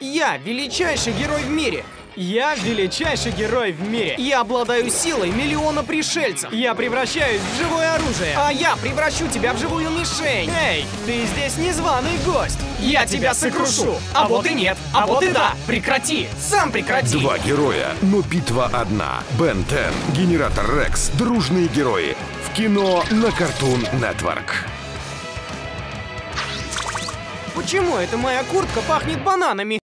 Я величайший герой в мире. Я величайший герой в мире. Я обладаю силой миллиона пришельцев. Я превращаюсь в живое оружие. А я превращу тебя в живую мишень. Эй, ты здесь незваный гость. Я тебя сокрушу. А вот и нет. А вот и да. Прекрати. Сам прекрати. Два героя, но битва одна. Бен 10, Генератор Рекс, дружные герои. В кино на Cartoon Network. Почему это моя куртка пахнет бананами?